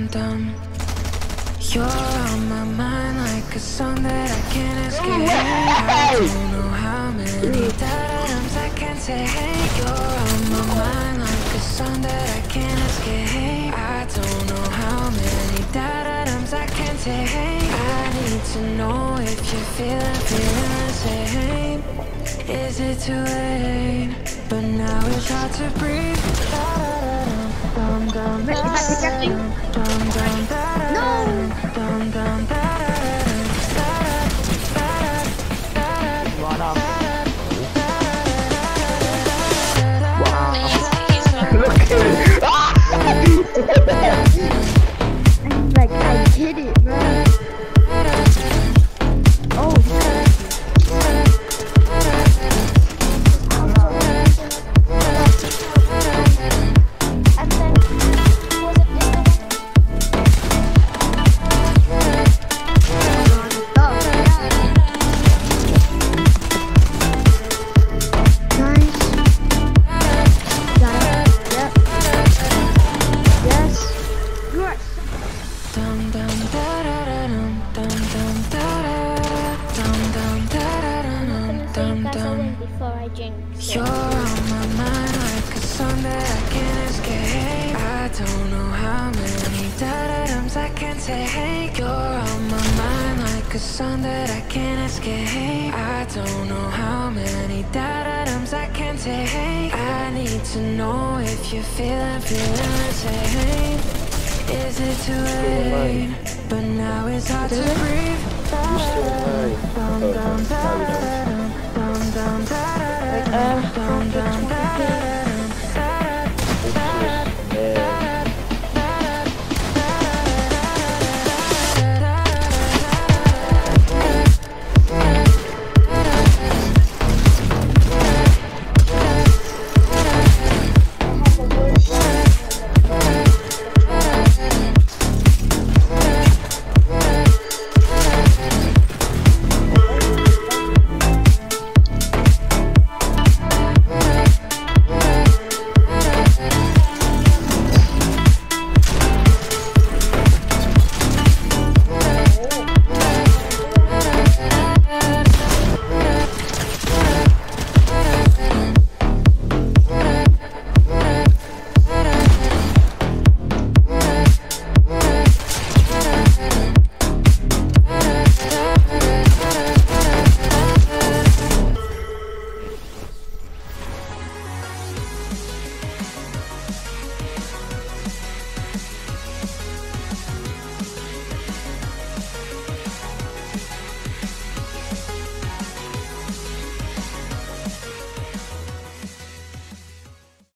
dum. You're on my mind like a song that I can't escape. I don't know how many times I can say, hey, you're on my mind like a song that I can't escape. I don't know how many times I can say, hey, I need to know if you're feeling the same. Is it too late? But now it's hard to breathe. Wait, is that projecting? No! What up? Wow. Look at it! Like, I did it, bro. Oh. You're on my mind like a song that I can't escape. I don't know how many times I can say, hey, you're on my mind like a song that I can't escape. I don't know how many times I can say, hey, I need to know if you're feeling the same. Is it too late? But now it's hard to breathe. You still pay.